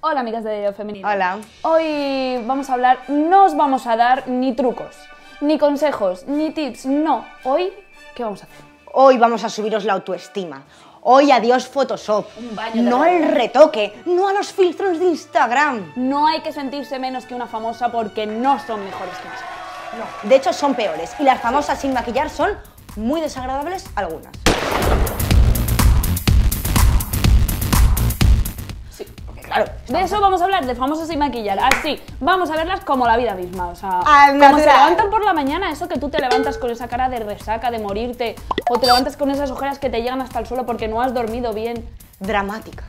Hola amigas de Diario Femenino. Hola. Hoy vamos a hablar, no os vamos a dar ni trucos, ni consejos, ni tips, no. Hoy, ¿qué vamos a hacer? Hoy vamos a subiros la autoestima. Hoy adiós Photoshop. Un baño de no realidad. el retoque, no a los filtros de Instagram. No hay que sentirse menos que una famosa porque no son mejores que nosotros. No, de hecho son peores. Y las famosas sin maquillar son muy desagradables algunas. Sí. Porque claro, De eso vamos a hablar, de famosas sin maquillar. Así, vamos a verlas como la vida misma. O sea, Al como se natural. levantan por la mañana, eso que tú te levantas con esa cara de resaca, de morirte, o te levantas con esas ojeras que te llegan hasta el suelo porque no has dormido bien. dramática.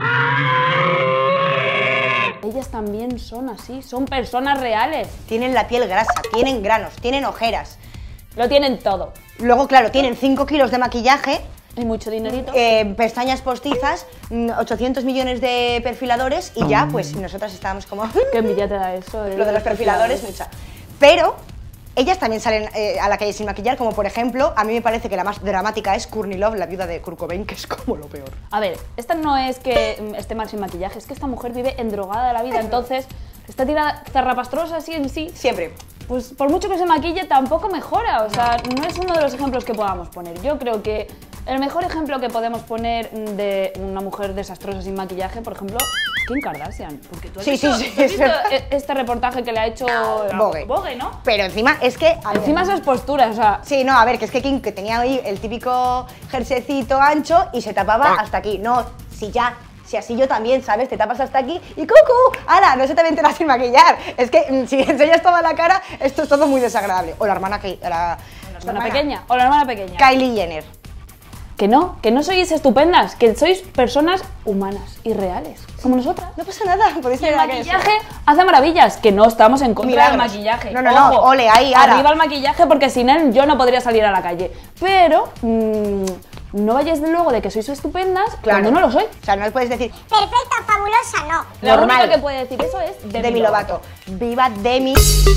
Ellas también son así, son personas reales. Tienen la piel grasa, tienen granos, tienen ojeras. Lo tienen todo. Luego, claro, tienen 5 kilos de maquillaje, Y mucho dinerito. pestañas postizas, 800 millones de perfiladores y ya, pues nosotras estábamos como... Qué envidia te da eso. Lo de los perfiladores, mucha. Pero ellas también salen a la calle sin maquillar, como por ejemplo, a mí me parece que la más dramática es Courtney Love, la viuda de Kurt Cobain, que es como lo peor. A ver, esta no es que esté mal sin maquillaje, es que esta mujer vive endrogada de la vida, entonces está tirada zarrapastrosa así en sí. Siempre. Pues por mucho que se maquille tampoco mejora, o sea, no es uno de los ejemplos que podamos poner. Yo creo que el mejor ejemplo que podemos poner de una mujer desastrosa sin maquillaje, por ejemplo, Kim Kardashian. Porque tú has Sí, visto, sí, sí, ¿tú has es visto verdad. este reportaje que le ha hecho Vogue. ¿no? Pero encima es que... Encima esas posturas, o sea, Sí, no, a ver, que es que Kim, que tenía ahí el típico jerseycito ancho y se tapaba hasta aquí. No, si así yo también, ¿sabes? Te tapas hasta aquí y ¡cucú! ¡Hala! No se te enteras sin maquillar. Es que si enseñas toda la cara, esto es todo muy desagradable. O la hermana la hermana pequeña o la hermana pequeña. Kylie Jenner. Que no sois estupendas, que sois personas humanas y reales, como nosotras. No pasa nada, podéis Y el tener la que sea. maquillaje hace maravillas, que no estamos en contra del Milagros. maquillaje. No, no, no, Ojo, ole, ahí, ahora. arriba el maquillaje porque sin él yo no podría salir a la calle. Pero no vayáis de luego de que sois estupendas cuando no lo soy. O sea, no puedes decir Perfecta, fabulosa, no. La normal. única que puede decir eso es Demi Lovato. ¡Viva Demi!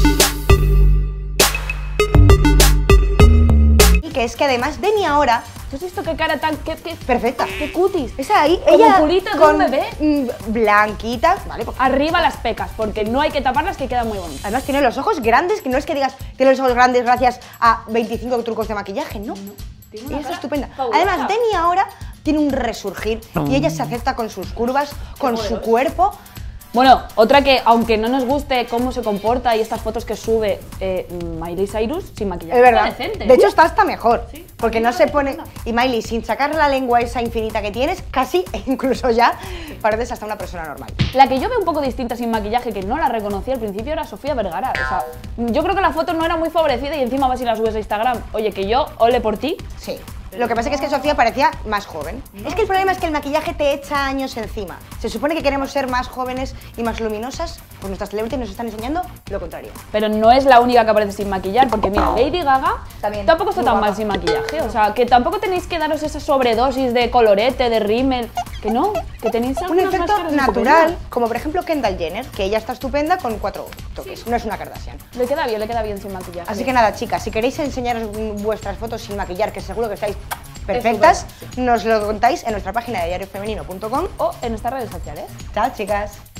Y que es que además Demi ahora... ¿Tú has visto qué cara tan... qué Perfecta. qué cutis? Esa ahí, Como ella culito de con un bebé. Blanquita, vale, pues, Arriba las pecas, porque no hay que taparlas, que quedan muy bonitas. además tiene los ojos grandes, que no es que digas tiene los ojos grandes gracias a 25 trucos de maquillaje, no. Tiene Ella una es cara estupenda. fabulosa. Además, Demi ahora tiene un resurgir y ella se acepta con sus curvas, con su cuerpo. Bueno, otra que, aunque no nos guste cómo se comporta y estas fotos que sube Miley Cyrus sin maquillaje, Es verdad. está decente. De hecho, está hasta mejor. Sí. Porque no se pone. Y Miley, sin sacar la lengua esa infinita que tienes, casi e incluso ya pareces hasta una persona normal. La que yo veo un poco distinta sin maquillaje, que no la reconocí al principio, era Sofía Vergara. O sea, yo creo que la foto no era muy favorecida y encima vas y la subes a Instagram. Oye, que yo, ole por ti. Sí. Lo que pasa es que Sofía parecía más joven. Es que el problema es que el maquillaje te echa años encima. Se supone que queremos ser más jóvenes y más luminosas, pues nuestras celebrities nos están enseñando lo contrario. Pero no es la única que aparece sin maquillar, porque mira, Lady Gaga También. tampoco está Muy tan guapa. mal sin maquillaje. O sea, que tampoco tenéis que daros esa sobredosis de colorete, de rímel. Que no, que tenéis Un algunas efecto máscaras natural, estupendas. como por ejemplo Kendall Jenner, que ella está estupenda con 4 toques. No es una Kardashian. Le queda bien sin maquillaje. Así que nada, chicas, si queréis enseñaros vuestras fotos sin maquillar, que seguro que estáis perfectas, nos lo contáis en nuestra página de diariofemenino.com. O en nuestras redes sociales. Chao, chicas.